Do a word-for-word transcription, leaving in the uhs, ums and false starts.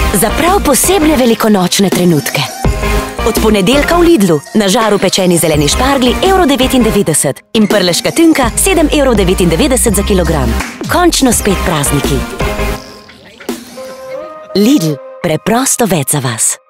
za prav posebne velikonočne trenutke. Od ponedeljka v Lidlu na žaru pečeni zeleni šparglji evro devetindevetdeset in prleška tynka sedem evrov devetindevetdeset za kilogram. Končno spet prazniki. Lidl, preprosto več za vas.